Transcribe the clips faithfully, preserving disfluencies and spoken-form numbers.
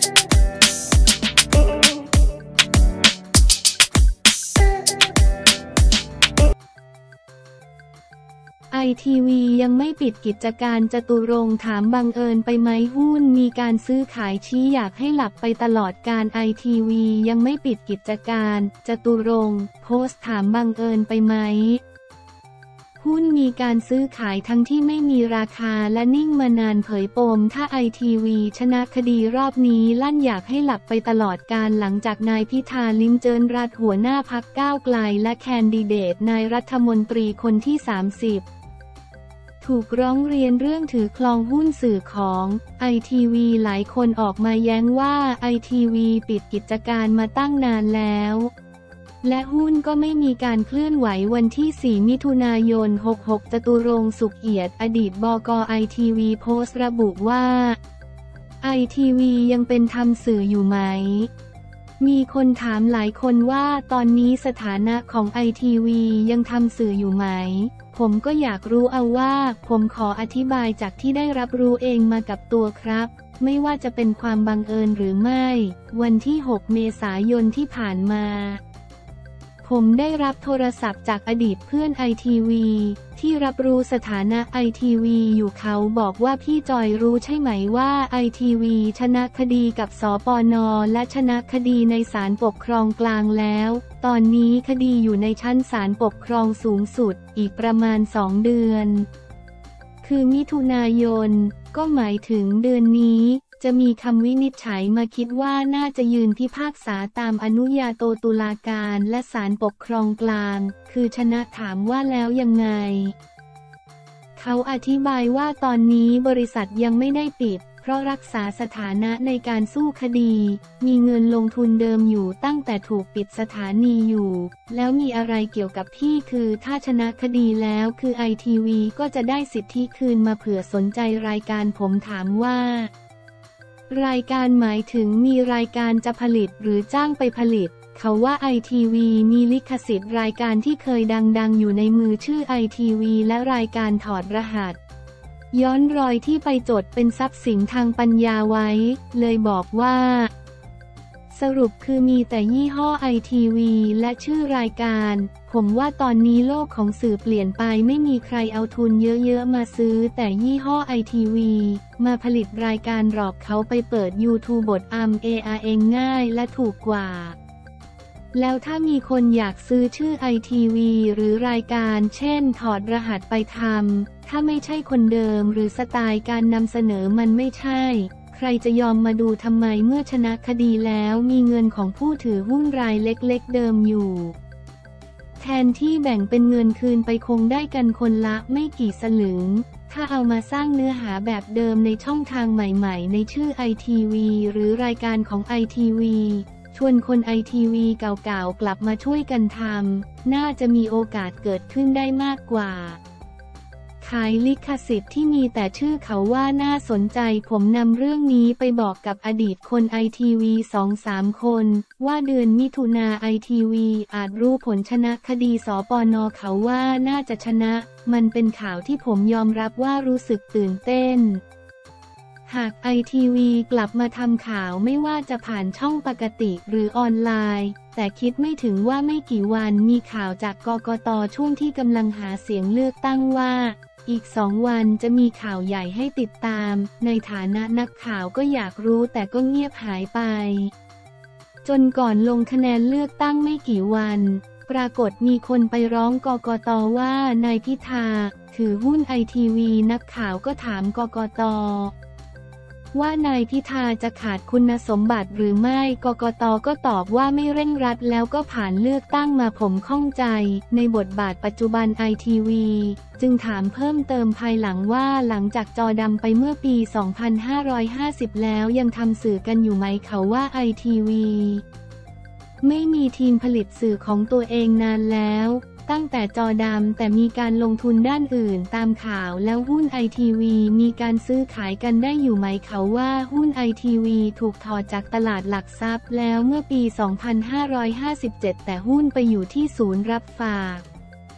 ไอทีวียังไม่ปิดกิจการจตุรงค์ถามบังเอิญไปไหมหุ้นมีการซื้อขายชี้อยากให้หลับไปตลอดการไอทีวียังไม่ปิดกิจการจตุรงค์โพสต์ถามบังเอิญไปไหมหุ้นมีการซื้อขายทั้งที่ไม่มีราคาและนิ่งมานานเผยปมถ้าไอทีวีชนะคดีรอบนี้ลั่นอยากให้หลับไปตลอดการหลังจากนายพิธาลิ้มเจิญรัตน์หัวหน้าพรรคก้าวไกลและแคนดิเดตนายรัฐมนตรีคนที่สามสิบถูกร้องเรียนเรื่องถือครองหุ้นสื่อของไอทีวีหลายคนออกมาแย้งว่าไอทีวีปิดกิจการมาตั้งนานแล้วและหุ้นก็ไม่มีการเคลื่อนไหววันที่สี่มิถุนายนหกหกจตุรงค์สุขเอียดอดีตบก.ไอทีวีโพสต์ระบุว่าไอทีวียังเป็นทำสื่ออยู่ไหมมีคนถามหลายคนว่าตอนนี้สถานะของไอทีวียังทำสื่ออยู่ไหมผมก็อยากรู้เอาว่าผมขออธิบายจากที่ได้รับรู้เองมากับตัวครับไม่ว่าจะเป็นความบังเอิญหรือไม่วันที่หกเมษายนที่ผ่านมาผมได้รับโทรศัพท์จากอดีตเพื่อนไอทีวีที่รับรู้สถานะไอทีวีอยู่เขาบอกว่าพี่จอยรู้ใช่ไหมว่าไอทีวีชนะคดีกับสปน.และชนะคดีในศาลปกครองกลางแล้วตอนนี้คดีอยู่ในชั้นศาลปกครองสูงสุดอีกประมาณสองเดือนคือมิถุนายนก็หมายถึงเดือนนี้จะมีคำวินิจฉัยมาคิดว่าน่าจะยืนพิพากษาตามอนุญาโตตุลาการและศาลปกครองกลางคือชนะถามว่าแล้วยังไงเขาอธิบายว่าตอนนี้บริษัทยังไม่ได้ปิดเพราะรักษาสถานะในการสู้คดีมีเงินลงทุนเดิมอยู่ตั้งแต่ถูกปิดสถานีอยู่แล้วมีอะไรเกี่ยวกับพี่คือถ้าชนะคดีแล้วคือไอทีวีก็จะได้สิทธิคืนมาเผื่อสนใจรายการผมถามว่ารายการหมายถึงมีรายการจะผลิตหรือจ้างไปผลิตเขาว่าไอทีวีมีลิขสิทธิ์รายการที่เคยดังๆอยู่ในมือชื่อไอทีวีและรายการถอดรหัสย้อนรอยที่ไปจดเป็นทรัพย์สินทางปัญญาไว้เลยบอกว่าสรุปคือมีแต่ยี่ห้อไอทีวีและชื่อรายการผมว่าตอนนี้โลกของสื่อเปลี่ยนไปไม่มีใครเอาทุนเยอะๆมาซื้อแต่ยี่ห้อไอทีวีมาผลิตรายการหลอกเขาไปเปิด YouTube บทอัมเออาเองง่ายและถูกกว่าแล้วถ้ามีคนอยากซื้อชื่อไอทีวีหรือรายการเช่นถอดรหัสไปทำถ้าไม่ใช่คนเดิมหรือสไตล์การนำเสนอมันไม่ใช่ใครจะยอมมาดูทำไมเมื่อชนะคดีแล้วมีเงินของผู้ถือหุ้นรายเล็กๆเดิมอยู่แทนที่แบ่งเป็นเงินคืนไปคงได้กันคนละไม่กี่สลึงถ้าเอามาสร้างเนื้อหาแบบเดิมในช่องทางใหม่ๆในชื่อไอทีวีหรือรายการของไอทีวีชวนคนไอทีวีเก่าๆกลับมาช่วยกันทำน่าจะมีโอกาสเกิดขึ้นได้มากกว่าขายลิขสิทธิ์ที่มีแต่ชื่อเขาว่าน่าสนใจผมนำเรื่องนี้ไปบอกกับอดีตคนไอทีวีสองสามคนว่าเดือนมิถุนาไอทีวีอาจรู้ผลชนะคดีสปน.เขาว่าน่าจะชนะมันเป็นข่าวที่ผมยอมรับว่ารู้สึกตื่นเต้นหากไอทีวีกลับมาทำข่าวไม่ว่าจะผ่านช่องปกติหรือออนไลน์แต่คิดไม่ถึงว่าไม่กี่วันมีข่าวจากกกต.ช่วงที่กำลังหาเสียงเลือกตั้งว่าอีกสองวันจะมีข่าวใหญ่ให้ติดตามในฐานะนักข่าวก็อยากรู้แต่ก็เงียบหายไปจนก่อนลงคะแนนเลือกตั้งไม่กี่วันปรากฏมีคนไปร้องกกต.ว่านายพิธาถือหุ้นไอทีวีนักข่าวก็ถามกกต.ว่านายพิธาจะขาดคุณสมบัติหรือไม่กกต.ก็ตอบว่าไม่เร่งรัดแล้วก็ผ่านเลือกตั้งมาผมข้องใจในบทบาทปัจจุบันไอทีวีจึงถามเพิ่มเติมภายหลังว่าหลังจากจอดำไปเมื่อปีสองพันห้าร้อยห้าสิบแล้วยังทำสื่อกันอยู่ไหมเขาว่าไอทีวีไม่มีทีมผลิตสื่อของตัวเองนานแล้วตั้งแต่จอดำแต่มีการลงทุนด้านอื่นตามข่าวแล้วหุ้นไอทีวีมีการซื้อขายกันได้อยู่ไหมเขาว่าหุ้นไอทีวีถูกถอดจากตลาดหลักทรัพย์แล้วเมื่อปีสองพันห้าร้อยห้าสิบเจ็ดแต่หุ้นไปอยู่ที่ศูนย์รับฝาก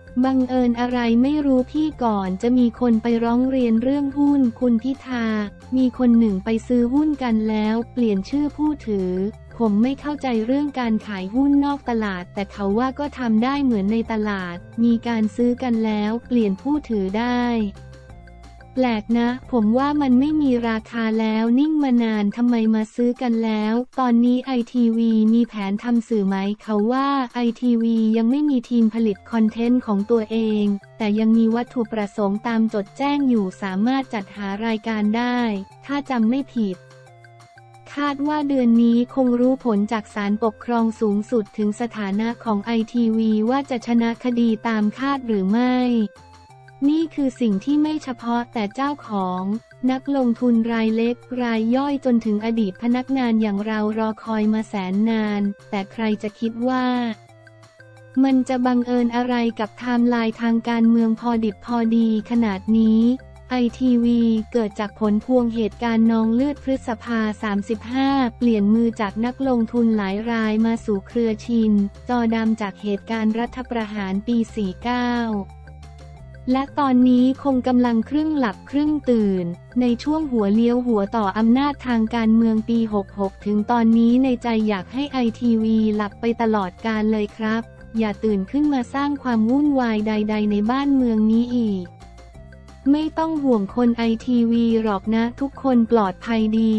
บังเอิญอะไรไม่รู้พี่ก่อนจะมีคนไปร้องเรียนเรื่องหุ้นคุณพิธามีคนหนึ่งไปซื้อหุ้นกันแล้วเปลี่ยนชื่อผู้ถือผมไม่เข้าใจเรื่องการขายหุ้นนอกตลาดแต่เขาว่าก็ทำได้เหมือนในตลาดมีการซื้อกันแล้วเปลี่ยนผู้ถือได้แปลกนะผมว่ามันไม่มีราคาแล้วนิ่งมานานทำไมมาซื้อกันแล้วตอนนี้ไอทีวีมีแผนทำสื่อไหมเขาว่าไอทีวียังไม่มีทีมผลิตคอนเทนต์ของตัวเองแต่ยังมีวัตถุประสงค์ตามจดแจ้งอยู่สามารถจัดหารายการได้ถ้าจำไม่ผิดคาดว่าเดือนนี้คงรู้ผลจากศาลปกครองสูงสุดถึงสถานะของไอทีวีว่าจะชนะคดีตามคาดหรือไม่นี่คือสิ่งที่ไม่เฉพาะแต่เจ้าของนักลงทุนรายเล็กรายย่อยจนถึงอดีตพนักงานอย่างเรารอคอยมาแสนนานแต่ใครจะคิดว่ามันจะบังเอิญอะไรกับไทม์ไลน์ทางการเมืองพอดิบพอดีขนาดนี้ไอทีวีเกิดจากผลพวงเหตุการณ์นองเลือดพฤษภาสามสิบห้าเปลี่ยนมือจากนักลงทุนหลายรายมาสู่เครือชินจอดำจากเหตุการณ์รัฐประหารปีสี่สิบเก้าและตอนนี้คงกำลังครึ่งหลับครึ่งตื่นในช่วงหัวเลี้ยวหัวต่ออำนาจทางการเมืองปีหกหกถึงตอนนี้ในใจอยากให้ไอทีวีหลับไปตลอดกาลเลยครับอย่าตื่นขึ้นมาสร้างความวุ่นวายใดๆในบ้านเมืองนี้อีกไม่ต้องห่วงคนไอทีวีหรอกนะทุกคนปลอดภัยดี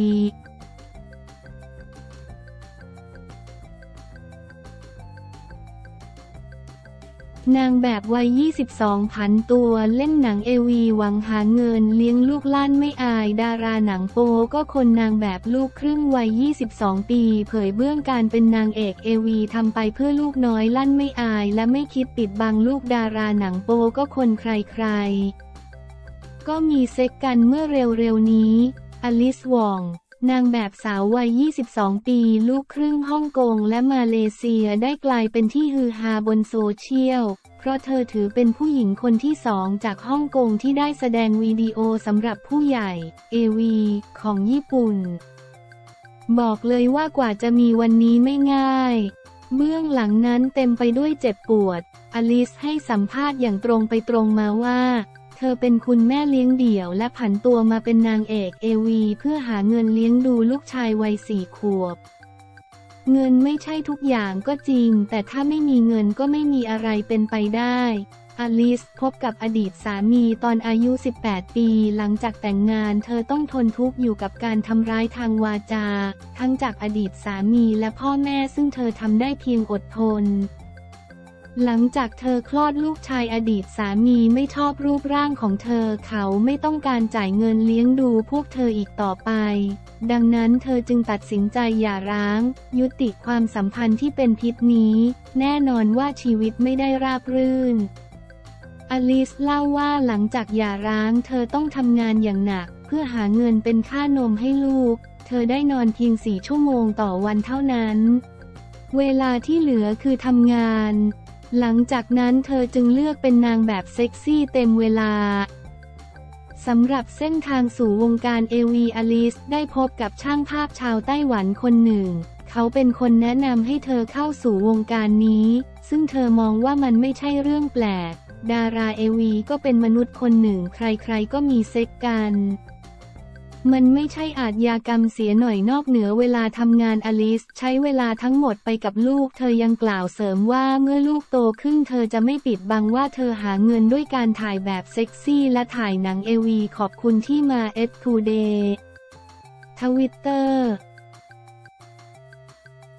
นางแบบวัยยี่สิบสองผันตัวเล่นหนังเอวีหวังหาเงินเลี้ยงลูกล้านไม่อายดาราหนังโปก็คนนางแบบลูกครึ่งวัยยี่สิบสองปีเผยเบื้องการเป็นนางเอกเอวีทำไปเพื่อลูกน้อยลั่นไม่อายและไม่คิดปิดบังลูกดาราหนังโปก็คนใครๆก็มีเซ็กกันเมื่อเร็วๆนี้อลิสวองนางแบบสาววัยยี่สิบสองปีลูกครึ่งฮ่องกงและมาเลเซียได้กลายเป็นที่ฮือฮาบนโซเชียลเพราะเธอถือเป็นผู้หญิงคนที่สองจากฮ่องกงที่ได้แสดงวิดีโอสำหรับผู้ใหญ่ เอ วี ของญี่ปุ่นบอกเลยว่ากว่าจะมีวันนี้ไม่ง่ายเบื้องหลังนั้นเต็มไปด้วยเจ็บปวดอลิสให้สัมภาษณ์อย่างตรงไปตรงมาว่าเธอเป็นคุณแม่เลี้ยงเดี่ยวและผันตัวมาเป็นนางเอกเอวีเพื่อหาเงินเลี้ยงดูลูกชายวัยสี่ขวบเงินไม่ใช่ทุกอย่างก็จริงแต่ถ้าไม่มีเงินก็ไม่มีอะไรเป็นไปได้อลิสพบกับอดีตสามีตอนอายุสิบแปดปีหลังจากแต่งงานเธอต้องทนทุกข์อยู่กับการทำร้ายทางวาจาทั้งจากอดีตสามีและพ่อแม่ซึ่งเธอทำได้เพียงอดทนหลังจากเธอคลอดลูกชายอดีตสามีไม่ชอบรูปร่างของเธอเขาไม่ต้องการจ่ายเงินเลี้ยงดูพวกเธออีกต่อไปดังนั้นเธอจึงตัดสินใจหย่าร้างยุติความสัมพันธ์ที่เป็นพิษนี้แน่นอนว่าชีวิตไม่ได้ราบรื่นอลิสเล่าว่าหลังจากหย่าร้างเธอต้องทำงานอย่างหนักเพื่อหาเงินเป็นค่านมให้ลูกเธอได้นอนเพียงสี่ชั่วโมงต่อวันเท่านั้นเวลาที่เหลือคือทำงานหลังจากนั้นเธอจึงเลือกเป็นนางแบบเซ็กซี่เต็มเวลาสำหรับเส้นทางสู่วงการเอวีอลิสได้พบกับช่างภาพชาวไต้หวันคนหนึ่งเขาเป็นคนแนะนำให้เธอเข้าสู่วงการนี้ซึ่งเธอมองว่ามันไม่ใช่เรื่องแปลกดาราเอวีก็เป็นมนุษย์คนหนึ่งใครๆก็มีเซ็กกันมันไม่ใช่อาชญากรรมเสียหน่อยนอกเหนือเวลาทำงานอลิสใช้เวลาทั้งหมดไปกับลูกเธอยังกล่าวเสริมว่าเมื่อลูกโตขึ้นเธอจะไม่ปิดบังว่าเธอหาเงินด้วยการถ่ายแบบเซ็กซี่และถ่ายหนังเอวีขอบคุณที่มาเอสทูเดย์ทวิตเตอ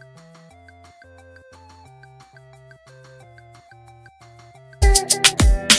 ร์